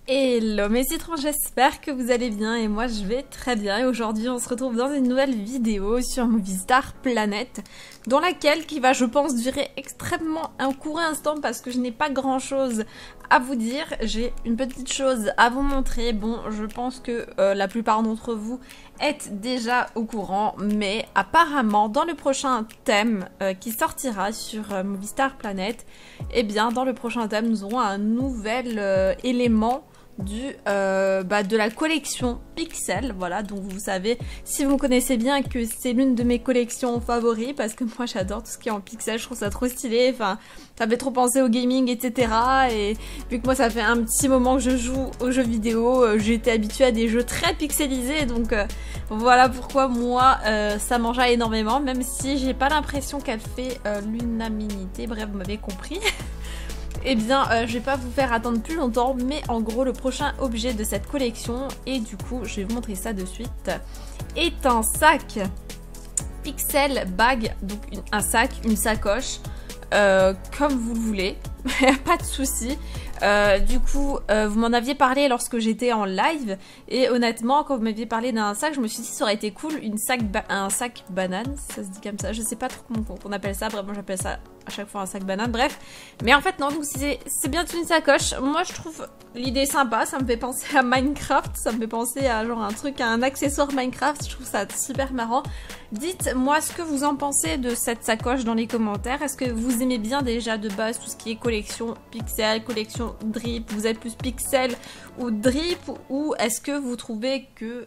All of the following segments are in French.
Hello mes citrons, j'espère que vous allez bien et moi je vais très bien et aujourd'hui on se retrouve dans une nouvelle vidéo sur Movistar Planet dans laquelle qui va je pense durer extrêmement un court instant parce que je n'ai pas grand chose à vous dire. J'ai une petite chose à vous montrer. Bon, je pense que la plupart d'entre vous êtes déjà au courant, mais apparemment dans le prochain thème qui sortira sur Movistar Planet, eh bien dans le prochain thème nous aurons un nouvel élément de la collection Pixel. Voilà, donc vous savez, si vous me connaissez bien, que c'est l'une de mes collections favoris parce que moi j'adore tout ce qui est en pixel, je trouve ça trop stylé, enfin ça fait trop penser au gaming, etc. Et vu que moi ça fait un petit moment que je joue aux jeux vidéo, j'ai été habituée à des jeux très pixelisés, donc voilà pourquoi moi ça m'enjaille énormément, même si j'ai pas l'impression qu'elle fait l'unanimité, bref vous m'avez compris. Eh bien, je vais pas vous faire attendre plus longtemps, mais en gros, le prochain objet de cette collection, et du coup, je vais vous montrer ça de suite, est un sac Pixel Bag, donc un sac, une sacoche, comme vous le voulez, pas de souci. Du coup, vous m'en aviez parlé lorsque j'étais en live, et honnêtement, quand vous m'aviez parlé d'un sac, je me suis dit ça aurait été cool, un sac banane, ça se dit comme ça, je sais pas trop comment on appelle ça, vraiment j'appelle ça à chaque fois un sac banane, bref. Mais en fait non, donc c'est bien une sacoche. Moi je trouve l'idée sympa, ça me fait penser à Minecraft, ça me fait penser à genre un truc, à un accessoire Minecraft, je trouve ça super marrant. Dites-moi ce que vous en pensez de cette sacoche dans les commentaires. Est-ce que vous aimez bien déjà de base tout ce qui est collection Pixel, collection Drip, vous êtes plus Pixel ou Drip, ou est-ce que vous trouvez que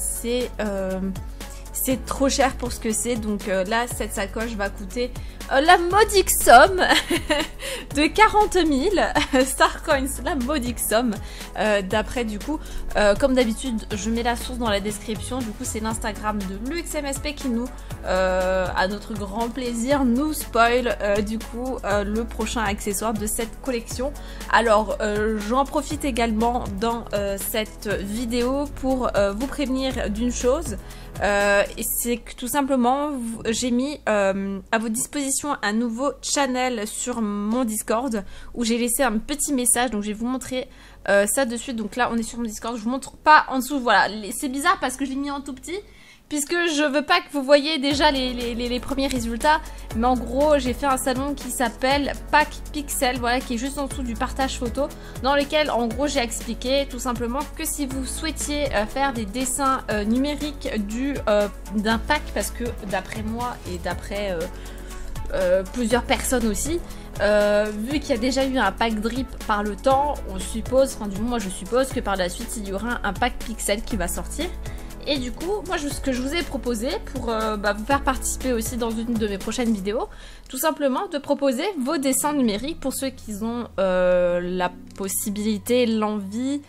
c'est trop cher pour ce que c'est? Donc là, cette sacoche va coûter la modique somme de 40 000 Star Coins, la modique somme. D'après, du coup, comme d'habitude, je mets la source dans la description. Du coup, c'est l'Instagram de LuxMSP qui nous, à notre grand plaisir, nous spoil du coup le prochain accessoire de cette collection. Alors, j'en profite également dans cette vidéo pour vous prévenir d'une chose. C'est que tout simplement j'ai mis à votre disposition un nouveau channel sur mon Discord où j'ai laissé un petit message, donc je vais vous montrer ça de suite. Donc là on est sur mon Discord, je vous montre pas en dessous, voilà, c'est bizarre parce que je l'ai mis en tout petit puisque je veux pas que vous voyez déjà les premiers résultats, mais en gros j'ai fait un salon qui s'appelle Pack Pixel, voilà, qui est juste en dessous du partage photo, dans lequel en gros j'ai expliqué tout simplement que si vous souhaitiez faire des dessins numériques d'un pack, parce que d'après moi et d'après plusieurs personnes aussi, vu qu'il y a déjà eu un pack Drip par le temps, on suppose, enfin du moins moi je suppose que par la suite il y aura un pack Pixel qui va sortir. Et du coup, moi ce que je vous ai proposé pour vous faire participer aussi dans une de mes prochaines vidéos, tout simplement de proposer vos dessins numériques pour ceux qui ont la possibilité, l'envie.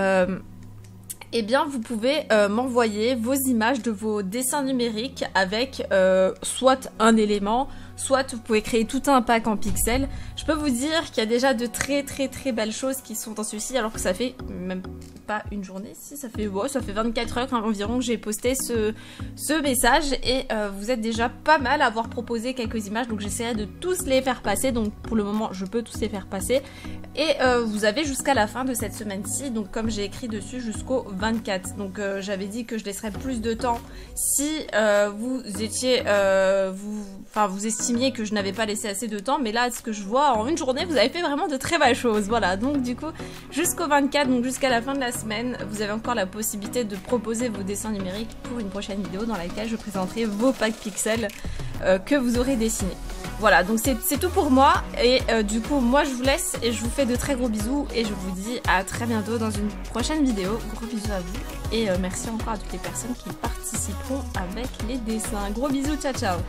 Eh bien vous pouvez m'envoyer vos images de vos dessins numériques avec soit un élément, soit vous pouvez créer tout un pack en pixels. Je peux vous dire qu'il y a déjà de très belles choses qui sont en celui-ci, alors que ça fait même pas une journée, si ça fait 24 heures environ que j'ai posté ce message, et vous êtes déjà pas mal à avoir proposé quelques images, donc j'essaierai de tous les faire passer. Donc pour le moment je peux tous les faire passer, et vous avez jusqu'à la fin de cette semaine-ci, donc comme j'ai écrit dessus jusqu'au 24. Donc j'avais dit que je laisserais plus de temps si vous étiez vous estimiez que je n'avais pas laissé assez de temps, mais là ce que je vois, en une journée vous avez fait vraiment de très belles choses. Voilà, donc du coup jusqu'au 24, donc jusqu'à la fin de la semaine, vous avez encore la possibilité de proposer vos dessins numériques pour une prochaine vidéo dans laquelle je présenterai vos packs pixels que vous aurez dessinés. Voilà, donc c'est tout pour moi, et du coup moi je vous laisse et je vous fais de très gros bisous, et je vous dis à très bientôt dans une prochaine vidéo. Gros bisous à vous, et merci encore à toutes les personnes qui participeront avec les dessins. Gros bisous, ciao ciao.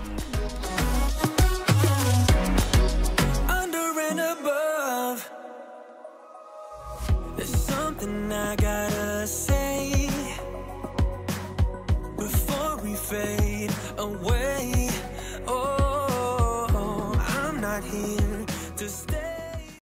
I gotta say before we fade.